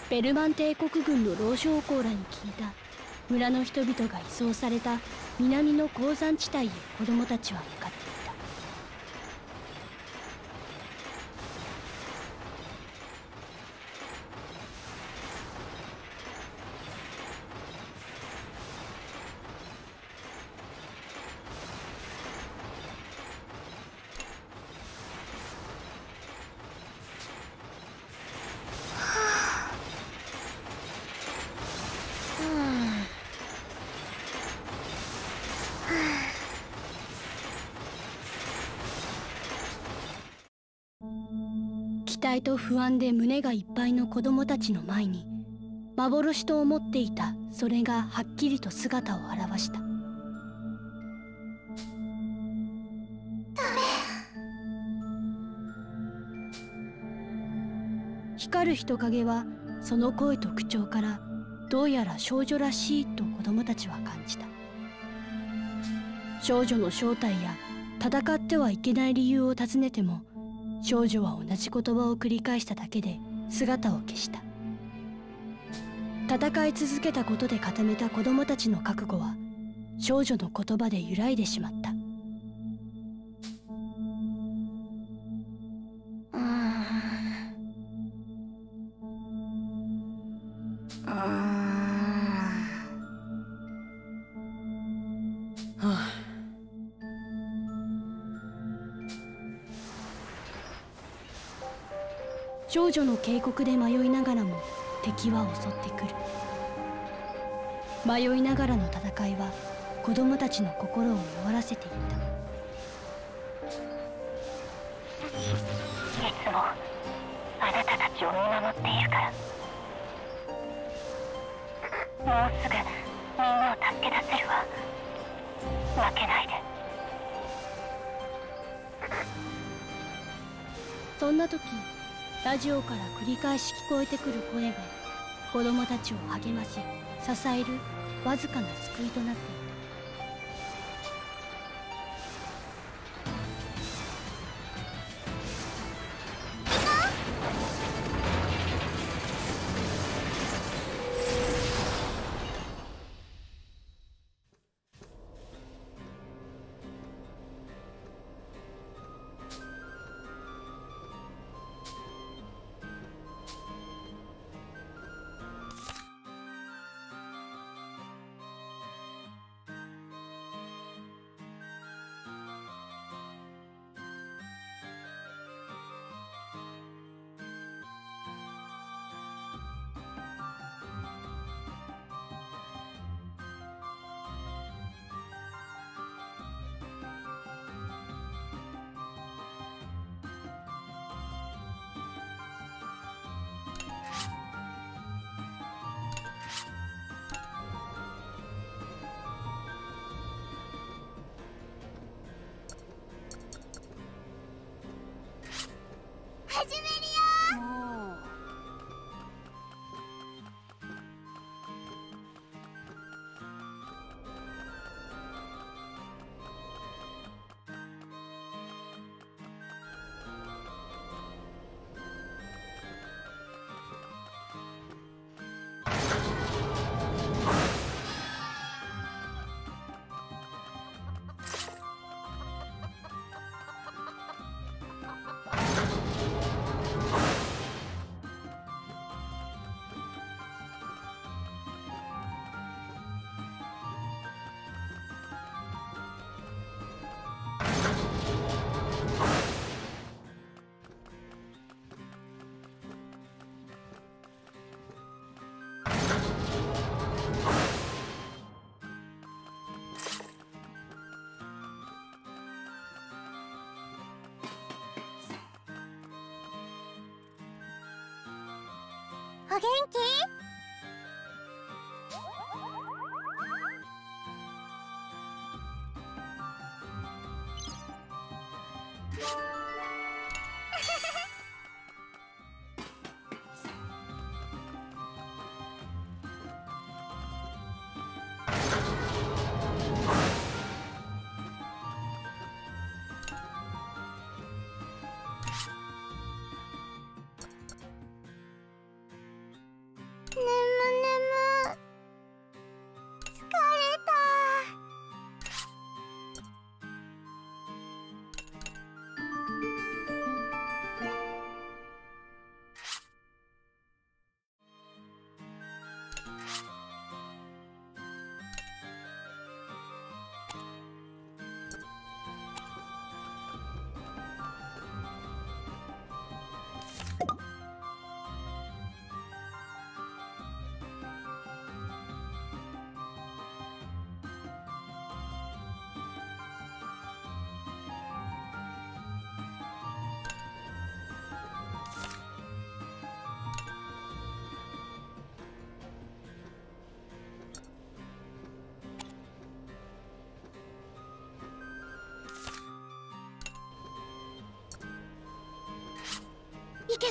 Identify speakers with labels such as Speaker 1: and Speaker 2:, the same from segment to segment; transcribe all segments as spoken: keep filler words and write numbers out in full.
Speaker 1: ベルマン帝国軍の老将校らに聞いた。村の人々が移送された南の鉱山地帯へ子供たちは向かっていた。期待と不安で胸がいっぱいの子供たちの前に、幻と思っていたそれがはっきりと姿を現した。ダメ。光る人影はその声と口調からどうやら少女らしいと子供たちは感じた。少女の正体や戦ってはいけない理由を尋ねても、少女は同じ言葉を繰り返しただけで姿を消した。戦い続けたことで固めた子供たちの覚悟は少女の言葉で揺らいでしまった。うーんうーんはあ。少女の警告で迷いながらも敵は襲ってくる。迷いながらの戦いは子供たちの心を弱らせていった。
Speaker 2: いつもあなたたちを見守っているから。もうすぐみんなを助け出せるわ。負けないで。
Speaker 1: そんな時、ラジオから繰り返し聞こえてくる声が子供たちを励まし支えるわずかな救いとなっていた。
Speaker 2: 始めるよ。お元気？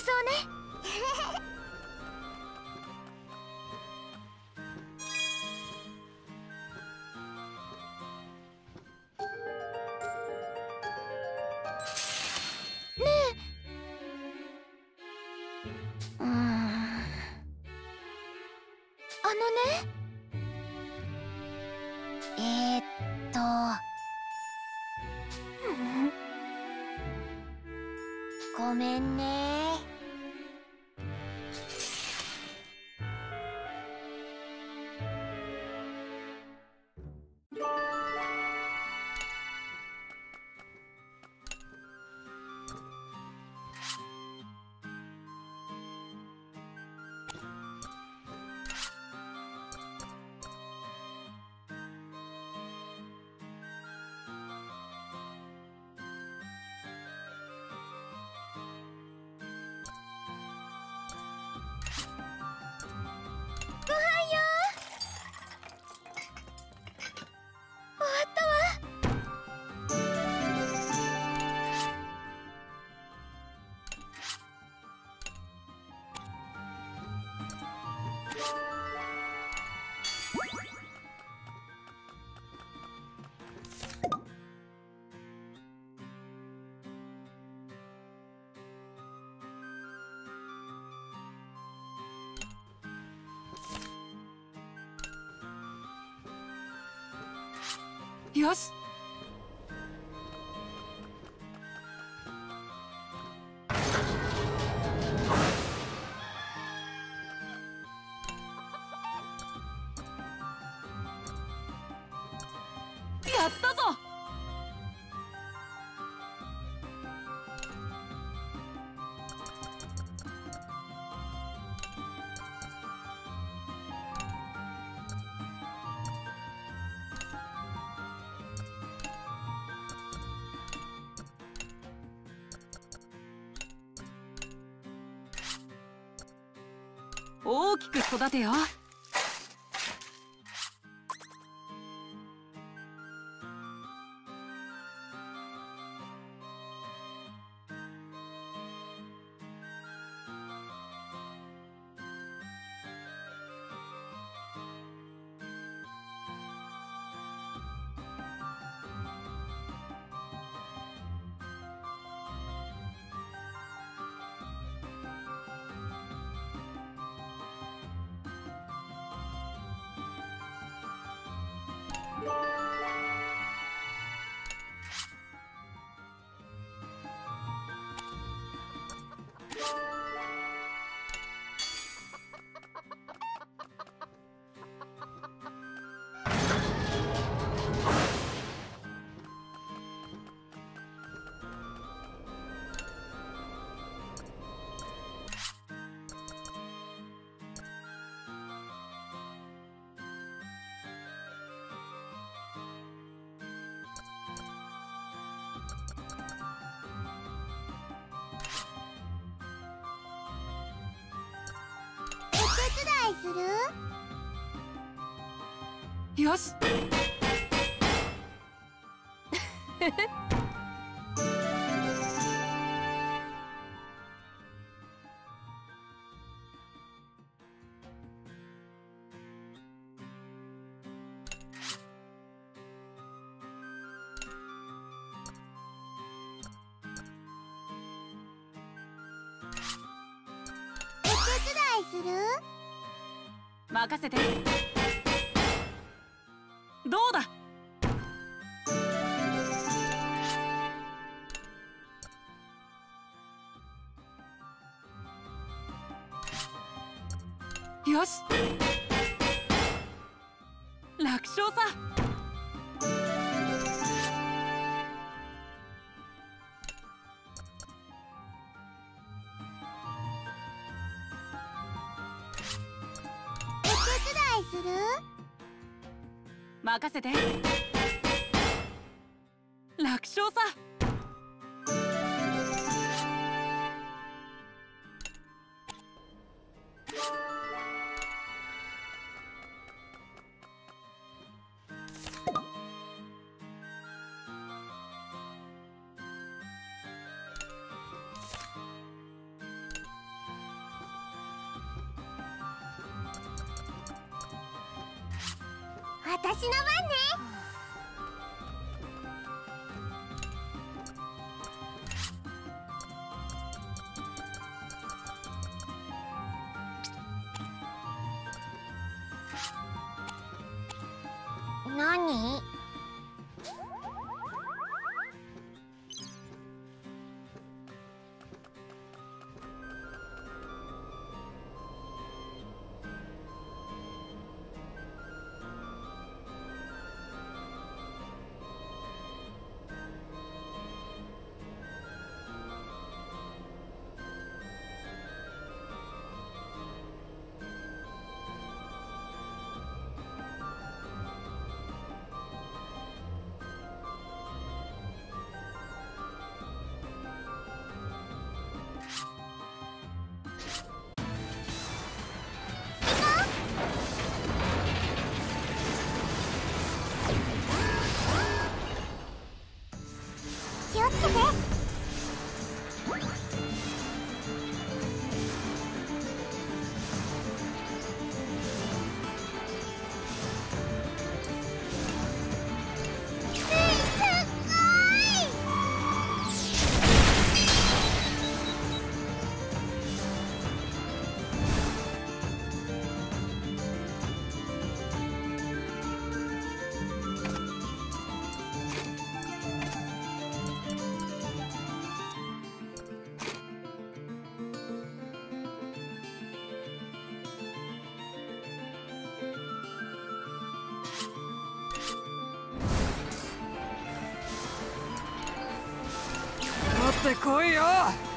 Speaker 3: そうね。ねえ。うーん。あのね。えー、っと。ごめんね。ご飯よ。終わったわ。
Speaker 4: よし。やったぞ。大きく育てよ。
Speaker 3: お手伝いする？
Speaker 4: よし。
Speaker 3: お手伝いする？
Speaker 4: 任せて。どうだ。よし。楽勝さ。
Speaker 3: お手伝いする？
Speaker 4: 任せて。楽勝さ。
Speaker 3: 私の番ね。何？気をつけて。
Speaker 4: 取ってこいよ。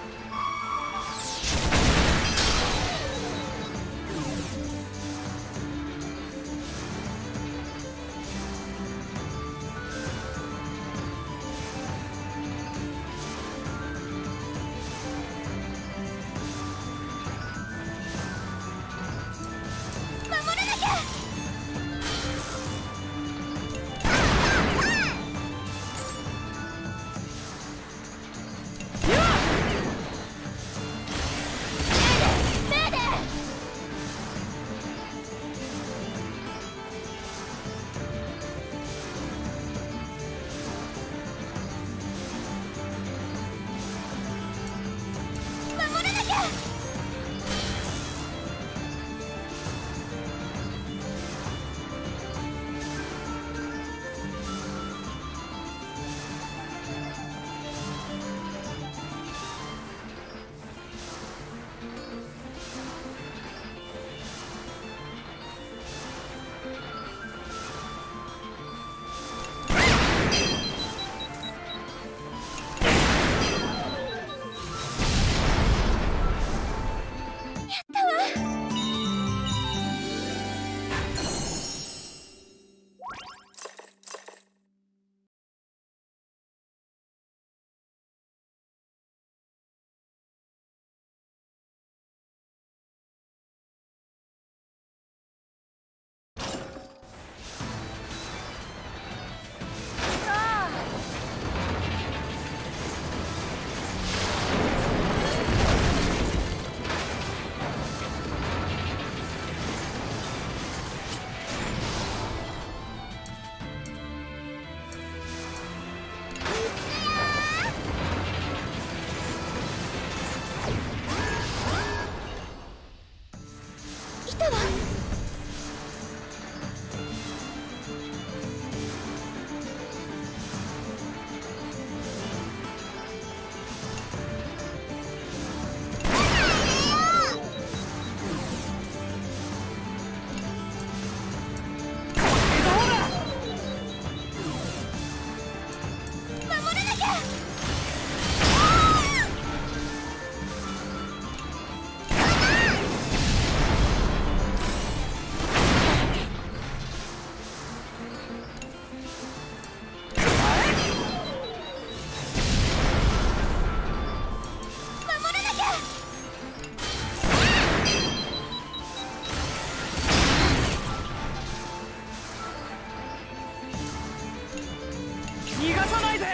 Speaker 4: 逃がさないで。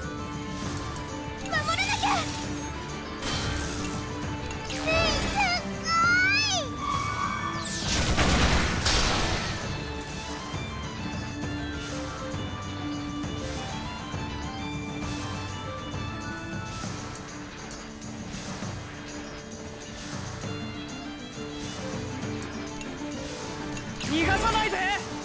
Speaker 3: 守らなきゃ。
Speaker 4: 逃がさないで。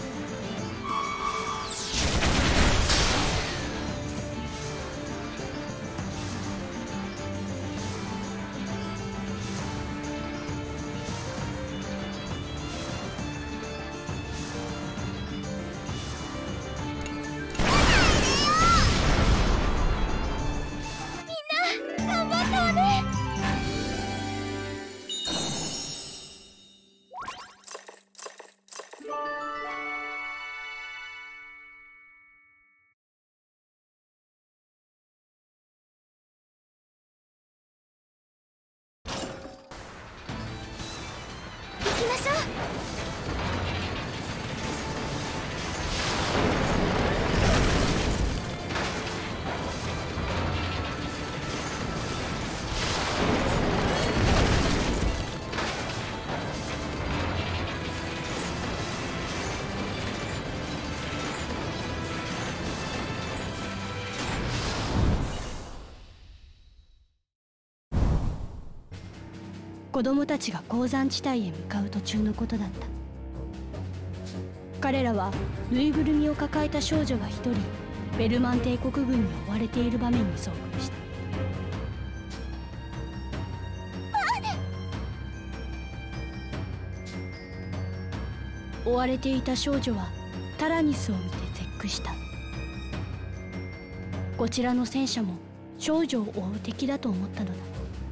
Speaker 1: 子供たちが鉱山地帯へ向かう途中のことだった。彼らはぬいぐるみを抱えた少女が一人ベルマン帝国軍に追われている場面に遭遇した。追われていた少女はタラニスを見て絶句した。こちらの戦車も少女を追う敵だと思ったのだ。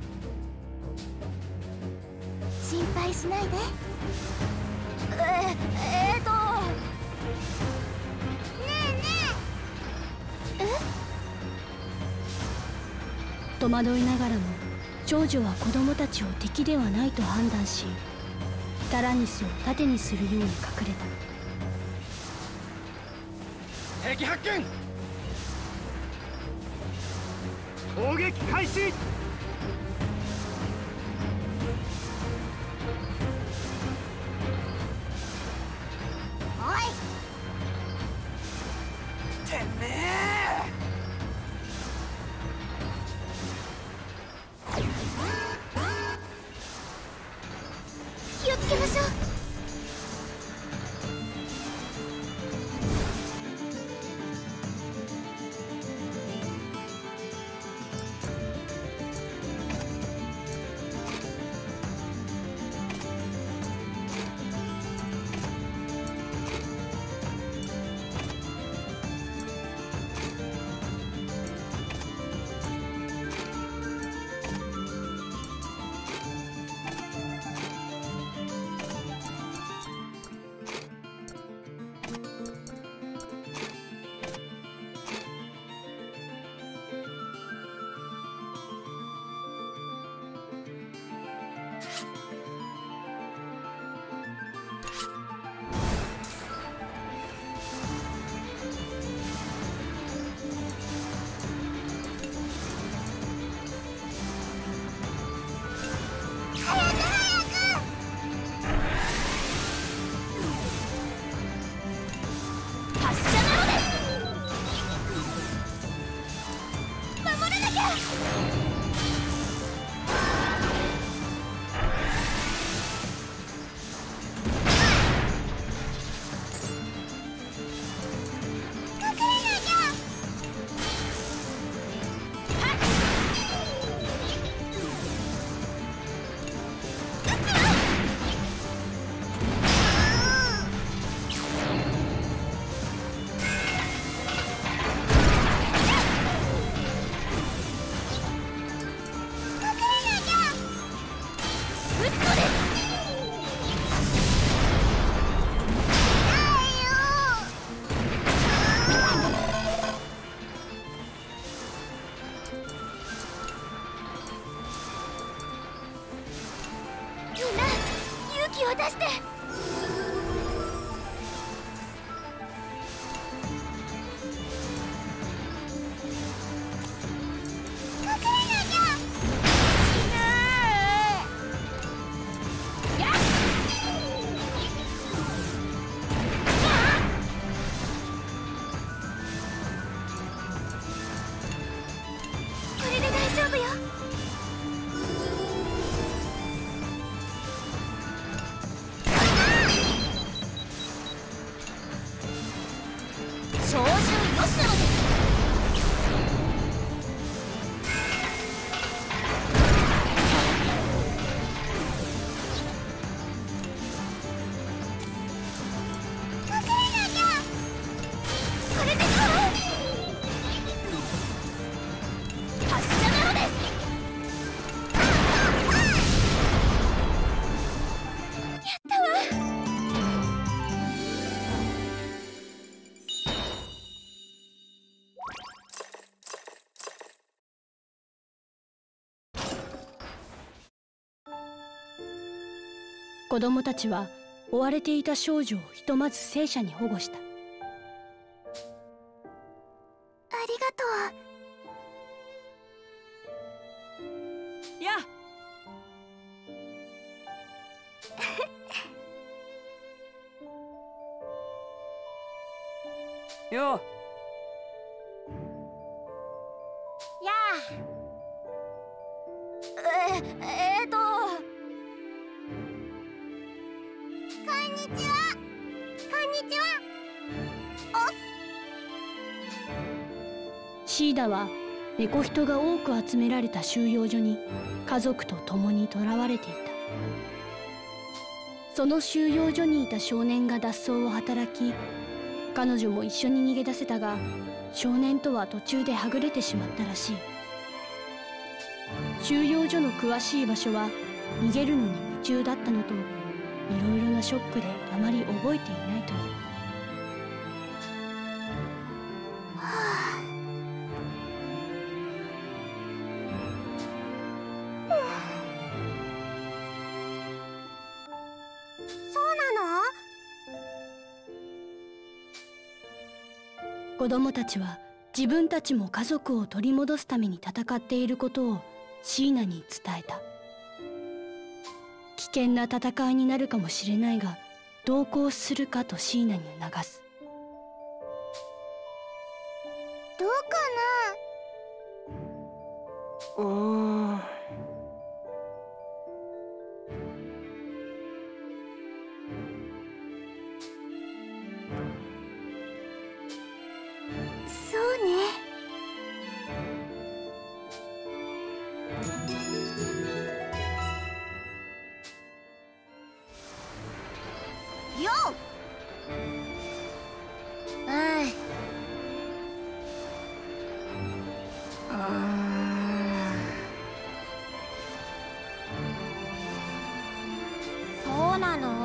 Speaker 3: 心配しないで。ええーとねえねえ。え？
Speaker 1: 戸惑いながらも少女は子供たちを敵ではないと判断し、タラニスを盾にするように隠れた。
Speaker 4: 敵発見。攻撃開始。
Speaker 3: 気をつけましょう。出して。
Speaker 1: 子供たちは追われていた少女をひとまず聖者に保護した。
Speaker 3: ありがとう。
Speaker 1: や
Speaker 5: よ
Speaker 3: やあ。ええー、とこんにちは。こんにちは。
Speaker 1: シーダは猫人が多く集められた収容所に家族と共に囚われていた。その収容所にいた少年が脱走を働き、彼女も一緒に逃げ出せたが、少年とは途中ではぐれてしまったらしい。収容所の詳しい場所は逃げるのに夢中だったのと、いろいろなショックであまり覚えていないという。子供たちは自分たちも家族を取り戻すために戦っていることをシーナに伝えた。危険な戦いになるかもしれないが同行するかとシーナに促す。
Speaker 3: どうか
Speaker 5: うーん
Speaker 3: そうね。よっ。ああ。そうなの？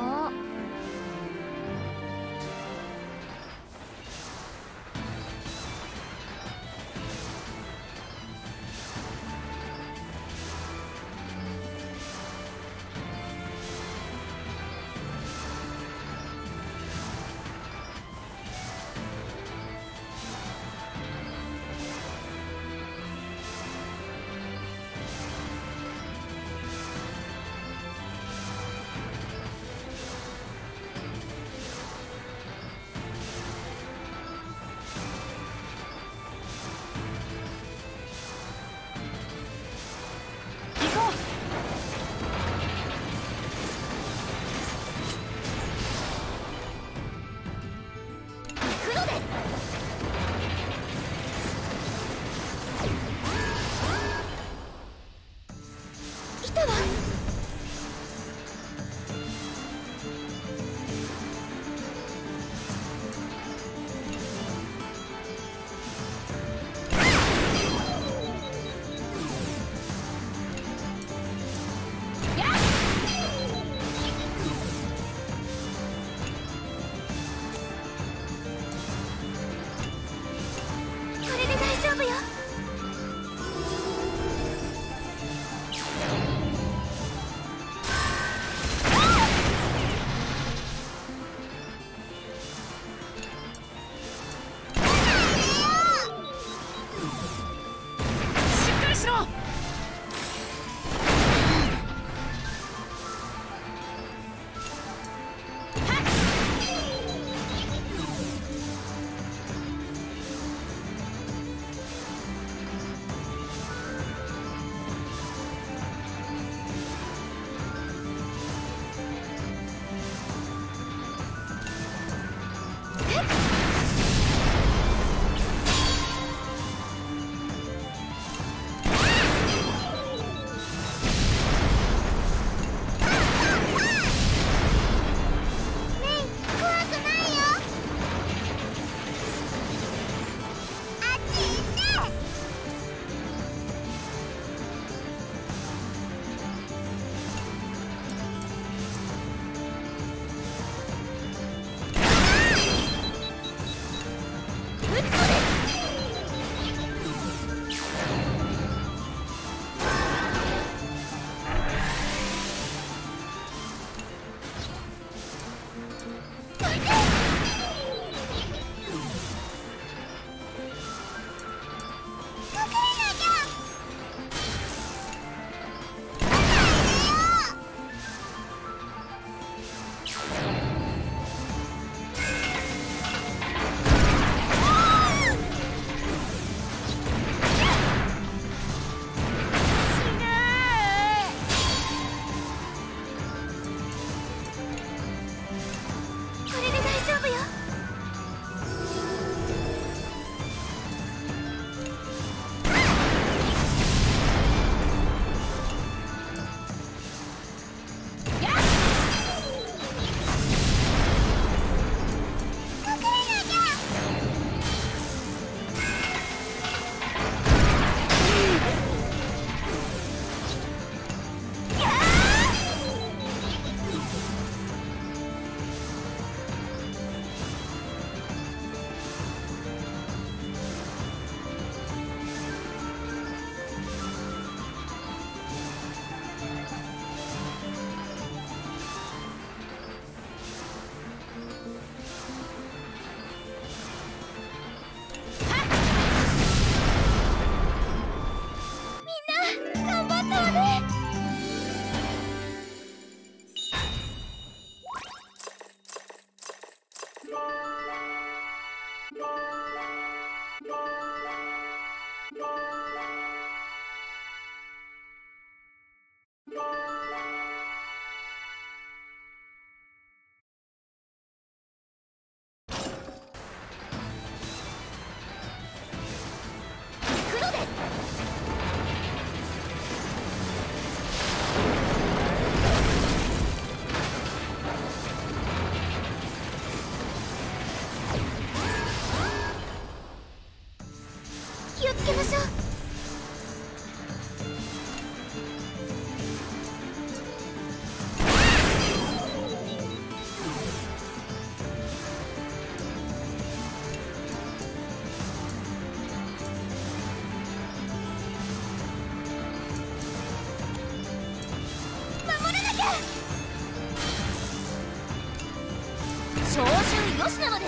Speaker 3: 照準よしなのです。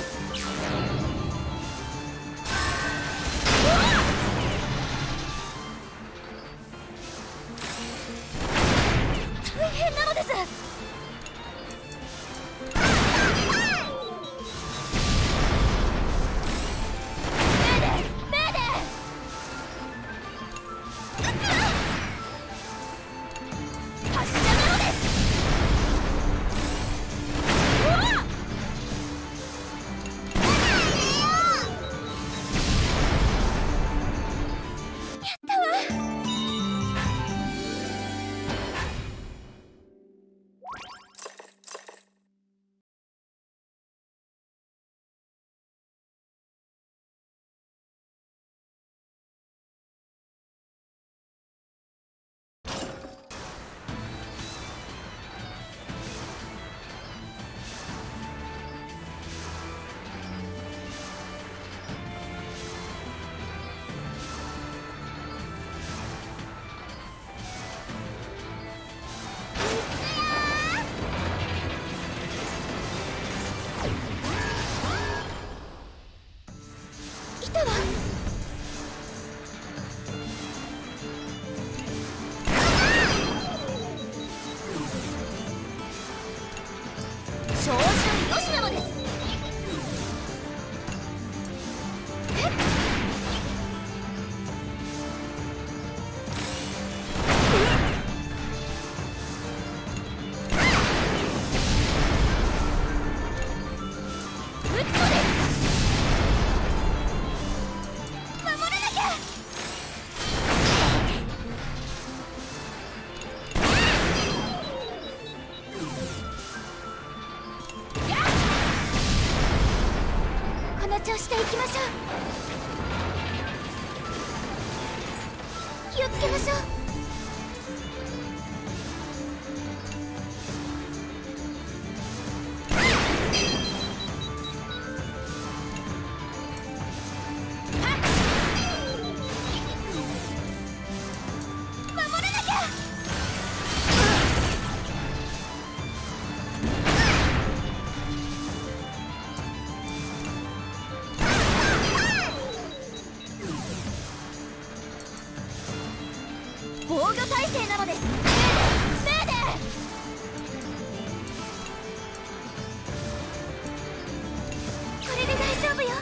Speaker 3: 大変なのです。調子でいきましょう。気をつけましょう。 御体制なのです。メーデーメーデー。これで大丈夫よ。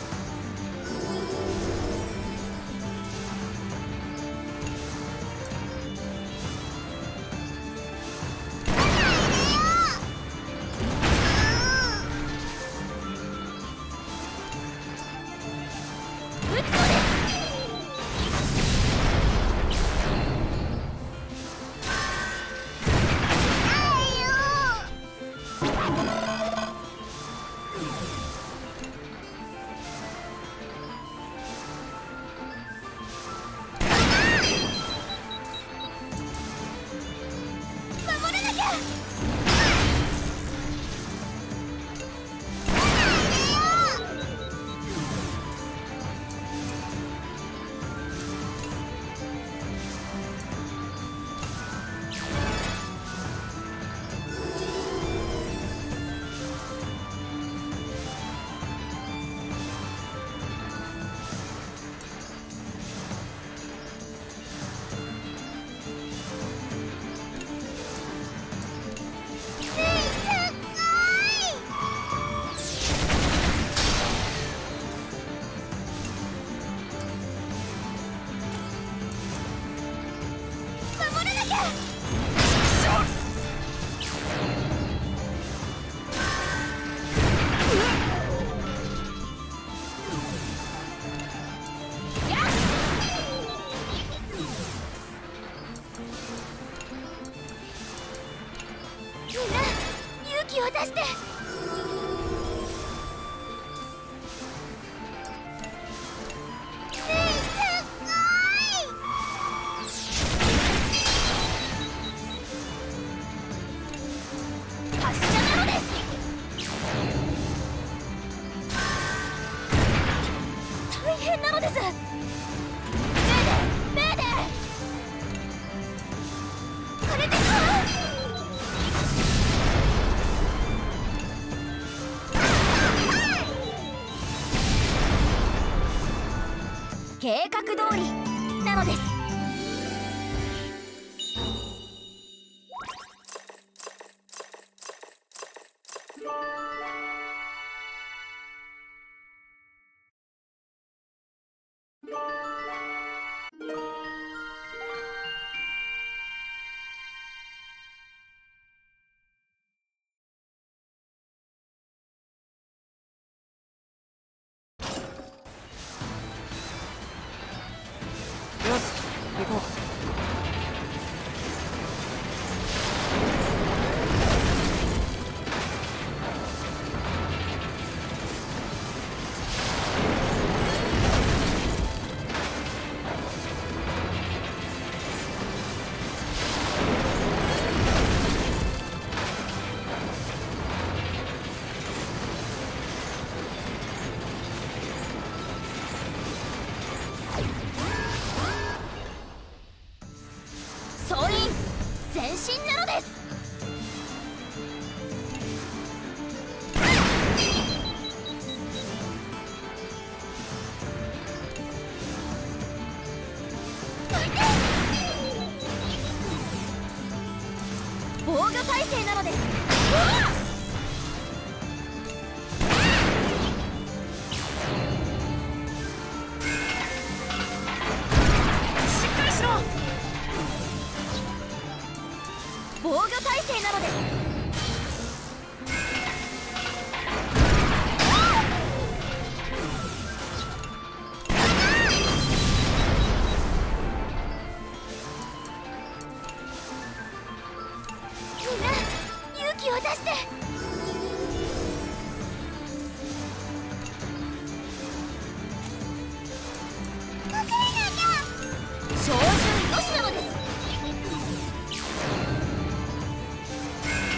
Speaker 3: 計画通りなのです。
Speaker 5: よし行こう。
Speaker 3: 総員前進なのです。防御体制なのです。しっかりしろ。防御体制なのです。みんな勇気を出して。隠れなきゃ。照準よしなのです。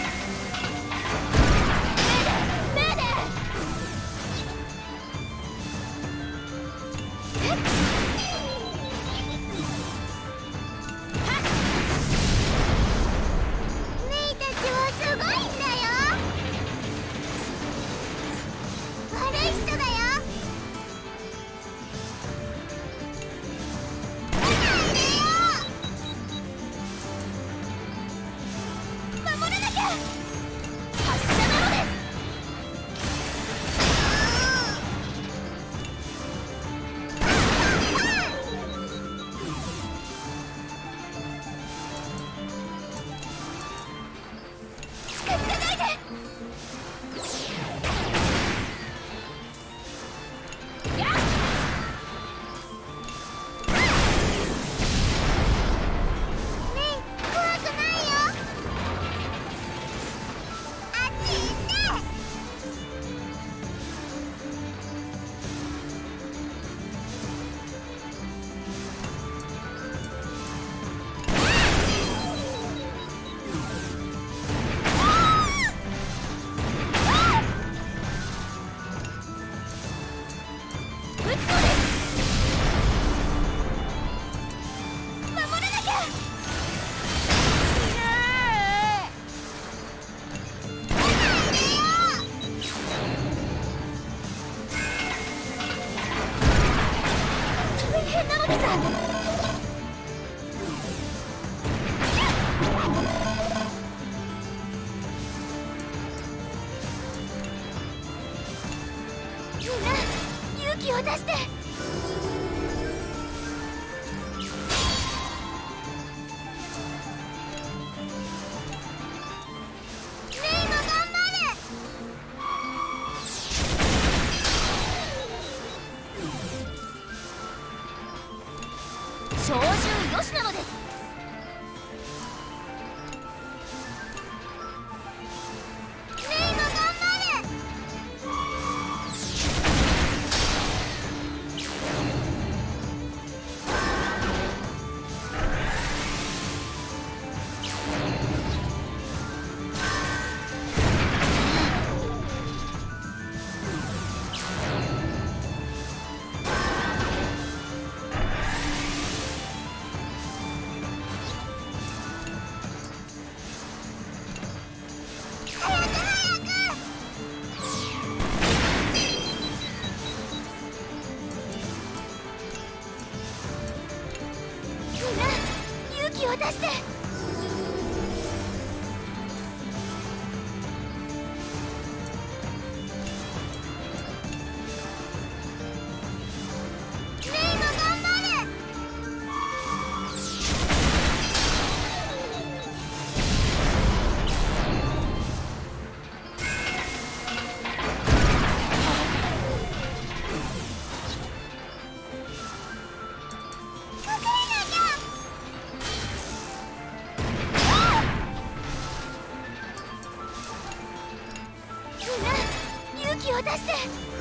Speaker 3: 勇気を出して。鳥獣よしなのです。レイも頑張れ。勇気を出して。レイも頑張れ。勇気を出して。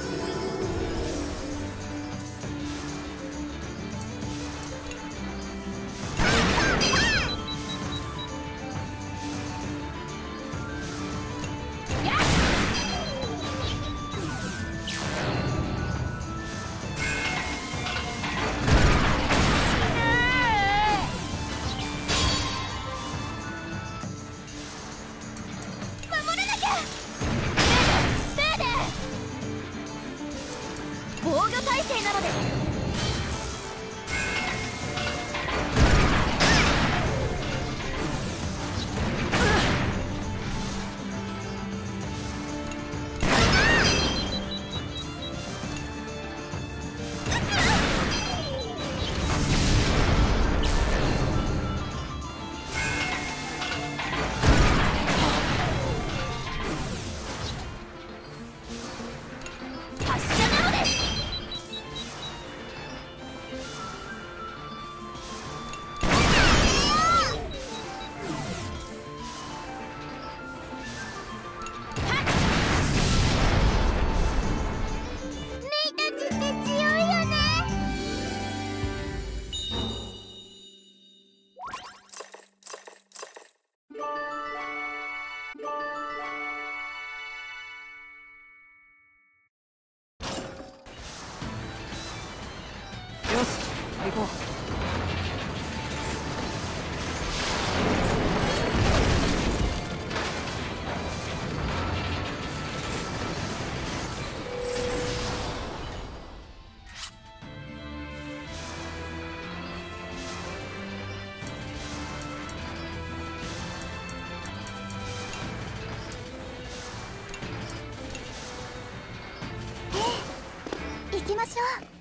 Speaker 3: 守らなきゃ。防御体制なのです。発射なのです。
Speaker 5: よし、行こう。
Speaker 3: 行きましょう。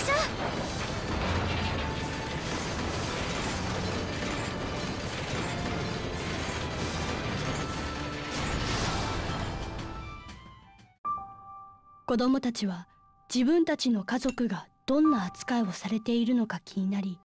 Speaker 3: しょ。
Speaker 1: 子供たちは自分たちの家族がどんな扱いをされているのか気になり、